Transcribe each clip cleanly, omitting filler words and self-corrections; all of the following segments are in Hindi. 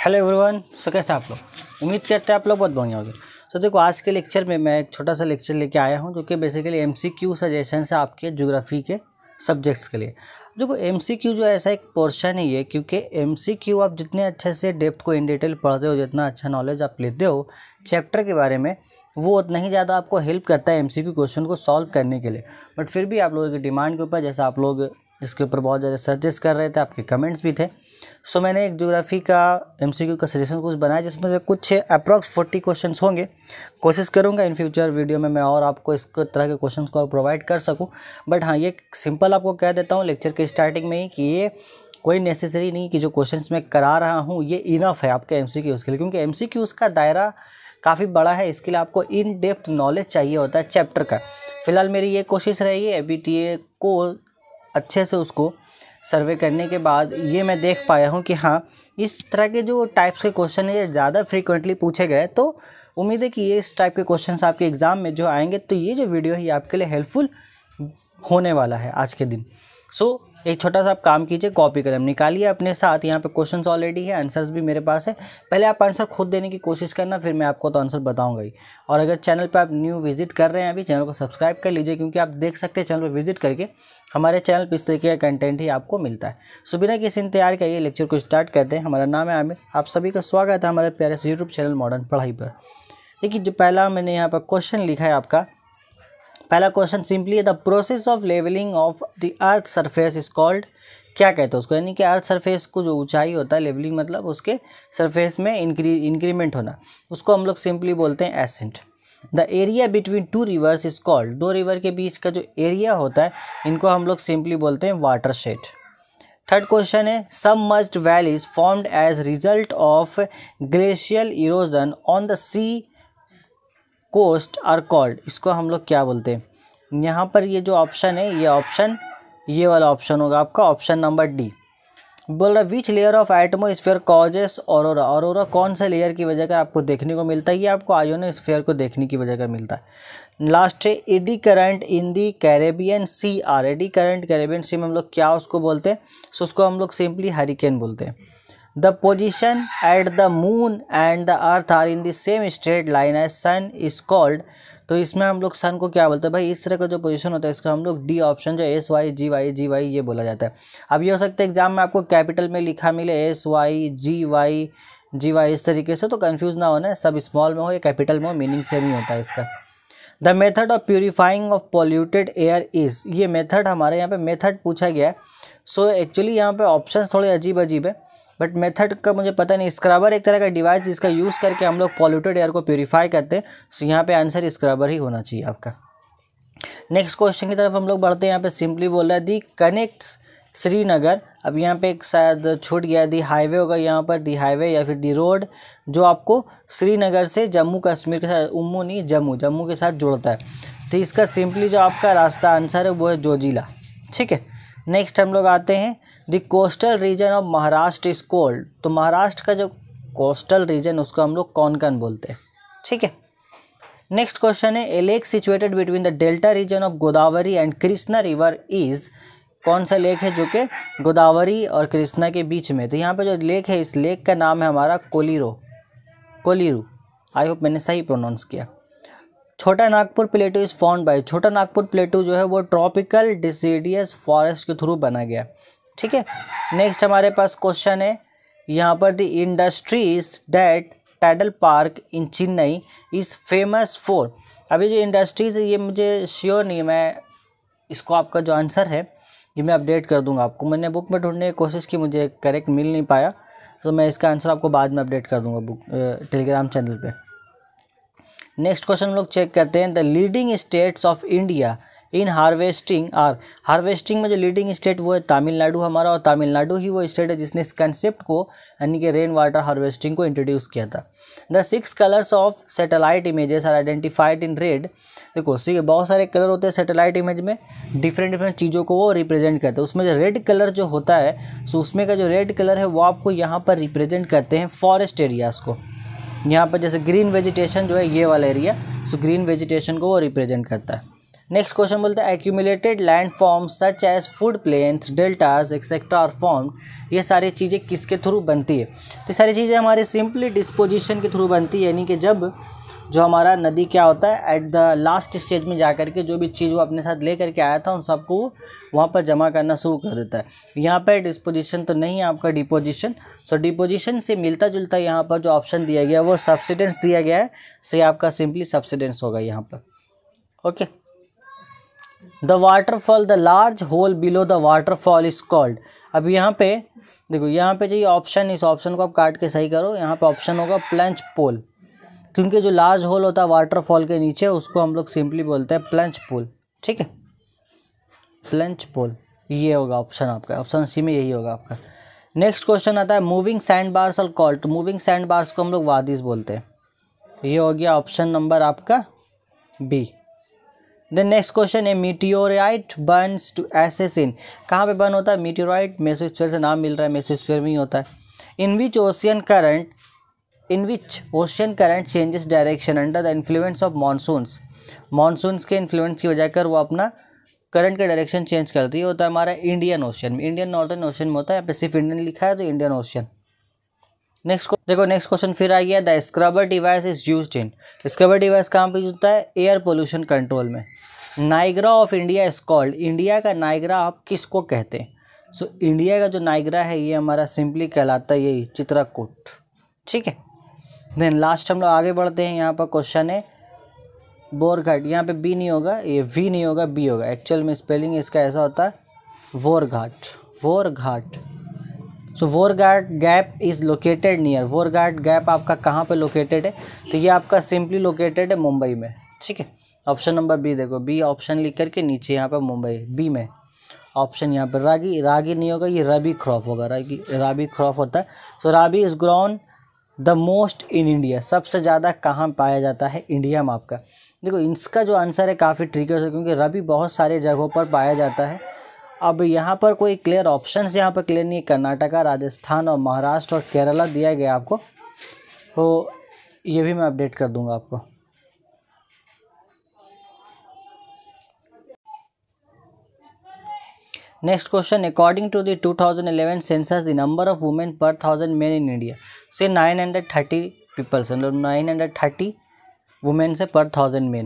Hello everyone. सो कैसे आप लोग? उम्मीद करते हैं आप लोग बहुत बढ़िया होंगे। तो देखो, आज के लेक्चर में मैं एक छोटा सा लेक्चर लेके आया हूँ जो कि बेसिकली एमसीक्यू सजेशन है आपके ज्योग्राफी के सब्जेक्ट्स के लिए। देखो, एमसीक्यू जो ऐसा एक पोर्शन ही है, क्योंकि एमसीक्यू आप जितने अच्छे से डेप्थ को इन डिटेल पढ़ते हो, जितना अच्छा नॉलेज आप लेते हो चैप्टर के बारे में, वो उतना ही ज़्यादा आपको हेल्प करता है एमसीक्यू क्वेश्चन को सॉल्व करने के लिए। बट फिर भी आप लोगों की डिमांड के ऊपर, जैसा आप लोग इसके ऊपर बहुत ज़्यादा सर्चेस कर रहे थे, आपके कमेंट्स भी थे, सो मैंने एक ज्योग्राफी का एमसीक्यू का सजेशन कुछ बनाया, जिसमें से कुछ अप्रॉक्स 40 क्वेश्चंस होंगे। कोशिश करूंगा इन फ्यूचर वीडियो में मैं और आपको इस तरह के क्वेश्चंस को प्रोवाइड कर सकूं। बट हाँ, ये सिंपल आपको कह देता हूं लेक्चर के स्टार्टिंग में ही कि ये कोई नेसेसरी नहीं कि जो क्वेश्चंस मैं करा रहा हूँ ये इनफ है आपके एमसीक्यूज़ के लिए, क्योंकि एमसीक्यूज़ का दायरा काफ़ी बड़ा है। इसके लिए आपको इन डेप्थ नॉलेज चाहिए होता है चैप्टर का। फिलहाल मेरी ये कोशिश रहेगी एबीटीए को अच्छे से उसको सर्वे करने के बाद ये मैं देख पाया हूँ कि हाँ, इस तरह के जो टाइप्स के क्वेश्चन है ये ज़्यादा फ्रीक्वेंटली पूछे गए, तो उम्मीद है कि ये इस टाइप के क्वेश्चंस आपके एग्ज़ाम में जो आएंगे तो ये जो वीडियो है ये आपके लिए हेल्पफुल होने वाला है आज के दिन। सो एक छोटा सा आप काम कीजिए, कॉपी कलम निकालिए अपने साथ। यहाँ पे क्वेश्चंस ऑलरेडी है, आंसर्स भी मेरे पास है। पहले आप आंसर खुद देने की कोशिश करना, फिर मैं आपको तो आंसर बताऊंगा ही। और अगर चैनल पे आप न्यू विजिट कर रहे हैं अभी, चैनल को सब्सक्राइब कर लीजिए, क्योंकि आप देख सकते हैं चैनल पर विजिट करके हमारे चैनल पर इस तरीके का कंटेंट ही आपको मिलता है। सो बिना किसी इंतजार के ये लेक्चर को स्टार्ट करते हैं। हमारा नाम है आमिर, आप सभी का स्वागत है हमारे प्यारे से यूट्यूब चैनल मॉडर्न पढ़ाई पर। देखिए, जो पहला मैंने यहाँ पर क्वेश्चन लिखा है, आपका पहला क्वेश्चन सिंपली है the process of levelling of the earth surface is called. क्या कहते हैं उसको? यानी कि अर्थ सरफेस को जो ऊंचाई होता है, लेवलिंग मतलब उसके सरफेस में इंक्रीमेंट होना, उसको हम लोग सिंपली बोलते हैं ascent. The area between two rivers is called. दो रिवर के बीच का जो एरिया होता है इनको हम लोग सिंपली बोलते हैं वाटरशेड। थर्ड क्वेश्चन है submerged valleys formed as result of glacial erosion on the sea coast are called. इसको हम लोग क्या बोलते हैं? यहाँ पर ये जो ऑप्शन है, ये वाला ऑप्शन होगा आपका, ऑप्शन नंबर डी। बोल रहा which layer of atmosphere causes aurora. Aurora कौन सा लेयर की वजह कर आपको देखने को मिलता है? ये आपको आयोनोस्फेयर को देखने की वजह कर मिलता है। लास्ट है eddy current in the Caribbean Sea are. Eddy current Caribbean Sea में हम लोग क्या उसको बोलते हैं? सो उसको हम लोग सिंपली हरिकेन बोलते हैं। The position at the moon and the earth are in the same straight line as sun is called. तो इसमें हम लोग सन को क्या बोलते हैं भाई? इस तरह का जो पोजीशन होता है इसका हम लोग डी ऑप्शन जो एस वाई जी वाई ये बोला जाता है। अब ये हो सकता है एग्जाम में आपको कैपिटल में लिखा मिले एस वाई जी वाई इस तरीके से, तो कंफ्यूज ना होना, सब स्मॉल में हो या कैपिटल में हो, मीनिंग सेम ही होता है इसका। The method of purifying of polluted air is. ये मेथड हमारे यहाँ पे मेथड पूछा गया है। सो एक्चुअली यहाँ पे ऑप्शन थोड़े अजीब है, बट मेथड का मुझे पता नहीं। स्क्रबर एक तरह का डिवाइस जिसका यूज़ करके हम लोग पॉल्यूटेड एयर को प्यूरीफाई करते हैं। सो यहाँ पे आंसर स्क्रबर ही होना चाहिए आपका। नेक्स्ट क्वेश्चन की तरफ हम लोग बढ़ते हैं। यहाँ पे सिंपली बोल रहा है दी कनेक्ट्स श्रीनगर। अब यहाँ पे एक शायद छूट गया, दी हाईवे होगा यहाँ पर, दी हाईवे या फिर दी रोड, जो आपको श्रीनगर से जम्मू कश्मीर के साथ, जम्मू के साथ जोड़ता है। तो इसका सिंपली जो आपका रास्ता आंसर है वो है जोजिला। ठीक है, नेक्स्ट हम लोग आते हैं the coastal region of Maharashtra is called. तो महाराष्ट्र का जो कोस्टल रीजन उसको हम लोग कौन बोलते हैं? ठीक है, नेक्स्ट क्वेश्चन है a lake situated between the delta region of Godavari and Krishna river is. कौन सा लेक है जो कि गोदावरी और कृष्णा के बीच में? तो यहाँ पे जो लेक है, इस लेक का नाम है हमारा कोलीरू। आई होप मैंने सही प्रोनाउंस किया। Chota Nagpur plateau is found by. Chota Nagpur plateau जो है वो ट्रॉपिकल डिसीडियस फॉरेस्ट के थ्रू बना गया। ठीक है, नेक्स्ट हमारे पास क्वेश्चन है यहाँ पर the industries that tidal park in Chennai is famous for. अभी जो इंडस्ट्रीज है ये मुझे श्योर नहीं है, मैं इसको आपका जो आंसर है ये मैं अपडेट कर दूंगा आपको। मैंने बुक में ढूंढने की कोशिश की, मुझे करेक्ट मिल नहीं पाया, तो मैं इसका आंसर आपको बाद में अपडेट कर दूंगा बुक टेलीग्राम चैनल पे। नेक्स्ट क्वेश्चन हम लोग चेक करते हैं the leading states of India in harvesting are. Harvesting में जो लीडिंग स्टेट वो है तमिलनाडु हमारा, और तमिलनाडु ही वो स्टेट है जिसने इस कंसेप्ट को यानी कि रेन वाटर हार्वेस्टिंग को इंट्रोड्यूस किया था। The 6 colours of satellite images are identified in red. देखो बहुत सारे कलर होते हैं सैटेलाइट इमेज में, डिफरेंट चीज़ों को वो रिप्रेजेंट करते हैं। उसमें जो रेड कलर जो होता है, सो उसमें का जो रेड कलर है वो आपको यहाँ पर रिप्रेजेंट करते हैं फॉरेस्ट एरियाज़ को। यहाँ पर जैसे ग्रीन वेजिटेशन जो है ये वाला एरिया, सो ग्रीन वेजिटेशन को वो रिप्रेजेंट करता है। नेक्स्ट क्वेश्चन बोलते हैं accumulated land forms such as food plains deltas etcetera are formed. ये सारी चीज़ें किसके थ्रू बनती है? तो सारी चीज़ें हमारे सिंपली डिस्पोजिशन के थ्रू बनती है, यानी कि जब जो हमारा नदी क्या होता है एट द लास्ट स्टेज में जा कर के जो भी चीज़ वो अपने साथ ले करके आया था उन सबको वहाँ पर जमा करना शुरू कर देता है। यहाँ पर डिस्पोजिशन तो नहीं है आपका, डिपोजिशन। सो डिपोजिशन से मिलता जुलता यहाँ पर जो ऑप्शन दिया गया वो सब्सिडेंस दिया गया है, सो ये आपका सिंपली सब्सिडेंस होगा यहाँ पर। Okay, the waterfall, the large hole below the waterfall is called. अब यहाँ पे देखो, यहाँ पे जो ये ऑप्शन, इस ऑप्शन को आप काट के सही करो। यहाँ पे ऑप्शन होगा प्लंज पोल, क्योंकि जो लार्ज होल होता है वाटरफॉल के नीचे उसको हम लोग सिंपली बोलते हैं प्लंज पोल। ठीक है, प्लंज पोल ये होगा ऑप्शन आपका, ऑप्शन सी में यही होगा आपका। नेक्स्ट क्वेश्चन आता है moving sand bars are called. Moving sand bars को हम लोग वादिस बोलते हैं। ये हो गया ऑप्शन नंबर आपका बी। देन नेक्स्ट क्वेश्चन है मीटियोराइट बर्न्स टू एसेसिन। कहाँ पे बर्न होता है? मीटियोराइट मेसोस्फीयर से नाम मिल रहा है, मेसोस्फीयर में ही होता है। In which ocean current changes direction under the influence of monsoons. Monsoons के इन्फ्लुएंस की वजह कर वो अपना करंट का डायरेक्शन चेंज करती है। होता है हमारा इंडियन ओशन में, इंडियन नॉर्दर्न ओशन में होता है। यहाँ पे सिर्फ इंडियन लिखा है तो इंडियन ओशन। नेक्स्ट देखो, नेक्स्ट क्वेश्चन फिर आ गया, the scrubber device is used in. Scrubber device कहाँ पे यूज होता है? एयर पोल्यूशन कंट्रोल में। Niagara of India is called. India का नाइग्रा आप किसको कहते हैं? सो इंडिया का जो नाइग्रा है ये हमारा सिंपली कहलाता है यही चित्रकूट। ठीक है, देन लास्ट हम लोग आगे बढ़ते हैं। यहाँ पर क्वेश्चन है बोरघाट। यहाँ पे बी नहीं होगा, ये वी नहीं होगा, बी होगा। एक्चुअल में स्पेलिंग इसका ऐसा होता है Bhorghat, Bhorghat. So Bhorghat gap is located near. Bhorghat gap आपका कहाँ पे लोकेटेड है? तो ये आपका सिंपली लोकेटेड है मुंबई में। ठीक है, ऑप्शन नंबर बी देखो, बी ऑप्शन लिख करके नीचे यहाँ पर मुंबई बी में ऑप्शन। यहाँ पर रागी नहीं होगा, ये रबी क्रॉप होगा, राबी क्रॉप होता है। So rabi is grown the most in India. सबसे ज़्यादा कहाँ पाया जाता है? इंडिया में आपका। देखो इसका जो आंसर है काफ़ी ट्रिकी है, क्योंकि रबी बहुत सारे जगहों पर पाया जाता है। अब यहाँ पर कोई क्लियर ऑप्शंस यहाँ पर क्लियर नहीं है। कर्नाटका, राजस्थान और महाराष्ट्र और केरला दिया गया आपको, तो ये भी मैं अपडेट कर दूंगा आपको। Next question, according to the 2011 census the number of women per 1000 main in India से 930 पीपल्स, मतलब 930 वुमेन से per 1000 men.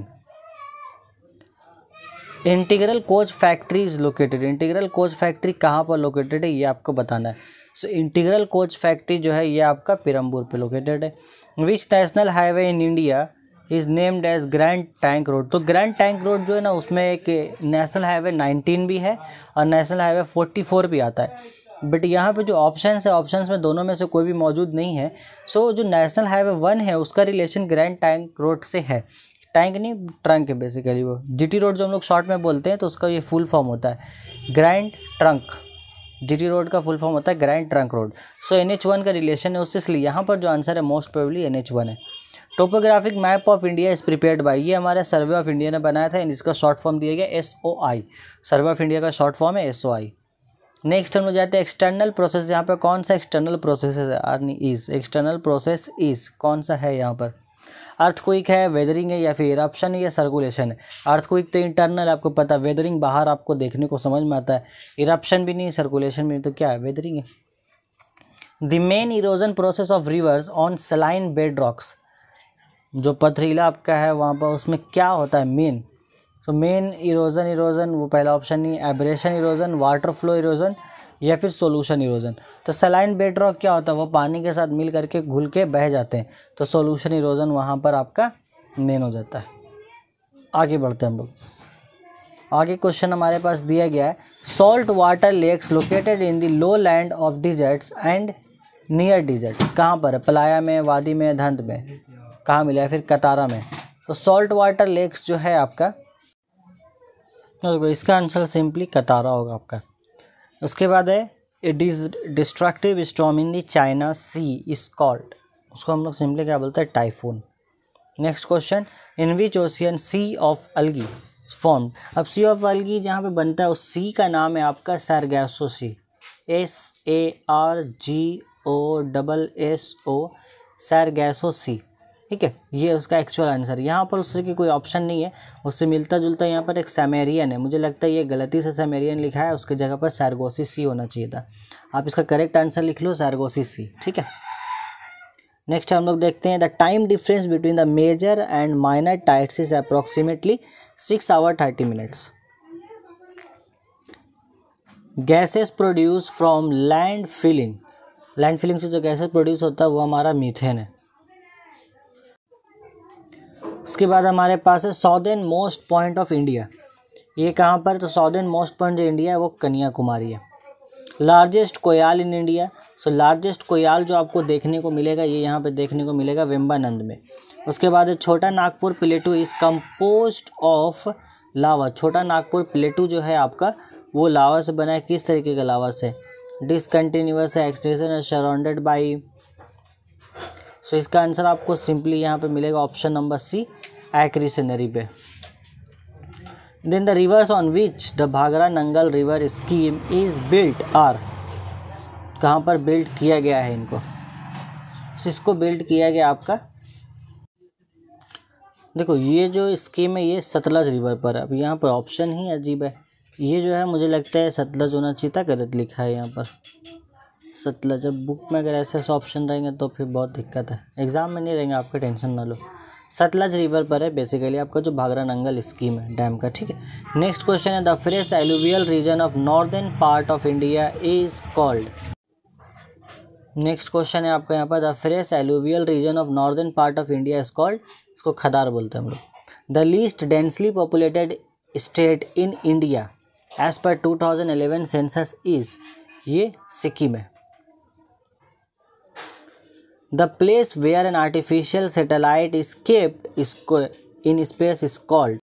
Integral coach factory is located. Integral coach factory कहाँ पर लोकेटेड है ये आपको बताना है। सो इंटीग्रल कोच फैक्ट्री जो है ये आपका पेरम्बूर पे लोकेटेड है। Which national highway in India is named as grand tank road. तो ग्रैंड टैंक रोड जो है ना, उसमें एक नेशनल हाईवे 19 भी है और नेशनल हाईवे 44 भी आता है। बट यहाँ पे जो ऑप्शंस है, ऑप्शंस में दोनों में से कोई भी मौजूद नहीं है। सो जो नेशनल हाईवे 1 है उसका रिलेशन ग्रैंड टैंक रोड से है। टैंक नहीं, ट्रंक है बेसिकली। वो जीटी रोड जो हम लोग शॉर्ट में बोलते हैं तो उसका ये फुल फॉर्म होता है ग्रैंड ट्रंक। जीटी रोड का फुल फॉर्म होता है ग्रैंड ट्रंक रोड। सो NH1 का रिलेशन है उससे, इसलिए यहाँ पर जो आंसर है मोस्ट प्रोबेबली NH1 है। Topographic map of India is prepared by. ये हमारा सर्वे ऑफ इंडिया ने बनाया था, जिसका शॉर्ट फॉर्म दिया गया SOI। सर्वे ऑफ इंडिया का शॉर्ट फॉर्म है SOI। नेक्स्ट हम लोग जाते हैं एक्सटर्नल प्रोसेस। यहाँ पे कौन सा एक्सटर्नल प्रोसेस है? इज एक्सटर्नल प्रोसेस इज कौन सा है? यहाँ पर अर्थक्वेक है, वेदरिंग है, या फिर इरप्शन है, या सर्कुलेशन है। अर्थक्वेक तो इंटरनल आपको पता है, वेदरिंग बाहर आपको देखने को समझ में आता है। इरप्शन भी नहीं, सर्कुलेशन भी नहीं, तो क्या है? वेदरिंग है। The main erosion process of rivers on saline bed rocks. जो पथरीला आपका है वहाँ पर उसमें क्या होता है मेन? तो मेन इरोजन वो पहला ऑप्शन नहीं, abrasion erosion, water flow erosion, या फिर सोल्यूशन इरोजन। तो सलाइन बेड रॉक क्या होता है? वो पानी के साथ मिल करके घुल के बह जाते हैं, तो सोल्यूशन इरोजन वहाँ पर आपका मेन हो जाता है। आगे बढ़ते हैं हम लोग। आगे क्वेश्चन हमारे पास दिया गया है, salt water lakes located in the low land of deserts and near deserts. कहाँ पर है? पलाया में, वादी में, धंध में, कहाँ मिला है? फिर कतारा में। तो सॉल्ट वाटर लेक्स जो है आपका, तो इसका आंसर सिंपली कतारा होगा आपका। उसके बाद है it is destructive storm in the China sea is called. उसको हम लोग सिंपली क्या बोलते हैं? Typhoon. Next question, in which ocean sea of algae formed. अब सी ऑफ अलगी जहाँ पे बनता है उस सी का नाम है आपका सारगैसो सी, SARGOSSO, सारगैसो सी। ठीक है, ये उसका एक्चुअल आंसर। यहाँ पर उससे की कोई ऑप्शन नहीं है, उससे मिलता जुलता यहाँ पर एक सैमेरियन है। मुझे लगता है ये गलती से सैमेरियन लिखा है, उसकी जगह पर सैरगोसिस सी होना चाहिए था। आप इसका करेक्ट आंसर लिख लो सैरगोसिस सी। ठीक है, नेक्स्ट हम लोग देखते हैं the time difference between the major and minor tides is approximately 6 hour 30 minutes. Gases produce from land filling, land filling से जो गैसेस प्रोड्यूस होता है वो हमारा मीथेन है। उसके बाद हमारे पास है southern most point of India, ये कहाँ पर, तो साउदर्न मोस्ट पॉइंट जो इंडिया है वो कन्याकुमारी है। Largest coal in India, so largest coal जो आपको देखने को मिलेगा ये यहाँ पे देखने को मिलेगा वेम्बानंद में। उसके बाद Chota Nagpur plateau is composed of lava, Chota Nagpur plateau जो है आपका वो लावा से बना है। किस तरीके का लावा से, डिसकंटिन्यूअस है, एक्सटेंशन है, सराउंडेड बाई। सो इसका आंसर आपको सिंपली यहाँ पे मिलेगा ऑप्शन नंबर सी, एक्रिसनरी पे। Then the rivers on which the Bhakra Nangal river scheme is built are, कहाँ पर बिल्ड किया गया है इनको, इसको बिल्ड किया गया आपका, देखो ये जो स्कीम है ये सतलज रिवर पर है। अब यहाँ पर ऑप्शन ही अजीब है, ये जो है मुझे लगता है सतलज होना चाहिए था, गलत लिखा है यहाँ पर सतलज। जब बुक में अगर ऐसे ऐसे ऑप्शन रहेंगे तो फिर बहुत दिक्कत है, एग्जाम में नहीं रहेंगे आपके, टेंशन ना लो। सतलज रिवर पर है बेसिकली आपका जो भागरा नंगल स्कीम है डैम का। ठीक है, नेक्स्ट क्वेश्चन है the fresh alluvial region of northern part of India is called. Next question है आपका यहाँ पर the fresh alluvial region of northern part of India is called, इसको खदार बोलते हैं हम लोग। The least densely populated state in India as per 2011 census is, ये सिक्किम है। The place where an artificial satellite is kept in space is called,